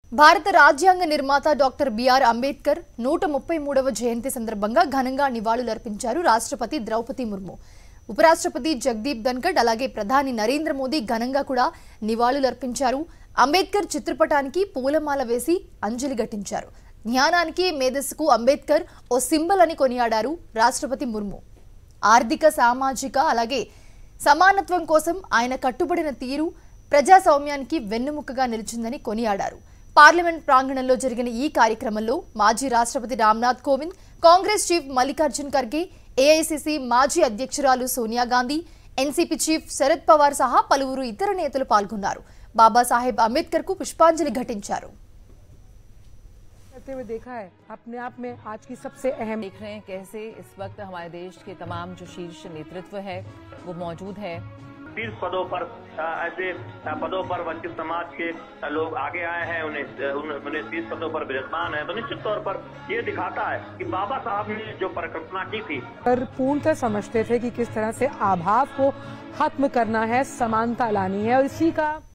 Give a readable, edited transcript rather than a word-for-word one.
భారత రాజ్యాంగ నిర్మాత డాక్టర్ బిఆర్ అంబేద్కర్ 133వ జయంతి సందర్భంగా ఘనంగా నివాళులర్పించారు రాష్ట్రపతి ద్రౌపది ముర్ము. ఉపరాష్ట్రపతి జగదీప్ ధన్కర్ అలాగే ప్రధాని నరేంద్ర మోదీ ఘనంగా కూడా నివాళులర్పించారు. అంబేద్కర్ చిత్రపటానికి పూలమాల వేసి అంజలి ఘటించారు. జ్ఞానానికి మేధస్సుకు అంబేద్కర్ ఓ సింబల్ అని కొనియాడారు రాష్ట్రపతి ముర్ము. ఆర్థిక సామాజిక అలాగే సమానత్వం కోసం ఆయన కట్టుబడిన తీరు ప్రజాస్వామ్యానికి వెన్నెముకగా నిలిచిందని కొనియాడారు. పార్లమెంట్ ప్రాంగణంలో జరిగిన ఈ కార్యక్రమంలో మాజీ రాష్ట్రపతి రామ్నాథ్ కోవింద్, కాంగ్రెస్ చీఫ్ మల్లికార్జున్ ఖర్గే, ఏఐసీసీ మాజీ అధ్యక్షురాలు సోనియా గాంధీ, ఎన్సీపీ చీఫ్ శరద్ పవార్ సహా పలువురు ఇతర నేతలు పాల్గొన్నారు. బాబాసాహెబ్ అంబేద్కర్ కు పుష్పాంజలి ఘటించారు. हुए देखा है अपने आप में आज की सबसे अहम देख रहे हैं कैसे इस वक्त हमारे देश के तमाम जो शीर्ष नेतृत्व है वो मौजूद है। शीर्ष पदों पर ऐसे पदों पर वंचित समाज के लोग आगे आए हैं, उन्हें शीर्ष पदों पर विराजमान है, तो निश्चित तौर पर ये दिखाता है कि बाबा साहब ने जो परिकल्पना की थी पर पूर्णतः समझते थे कि किस तरह से अभाव को खत्म करना है, समानता लानी है और इसी का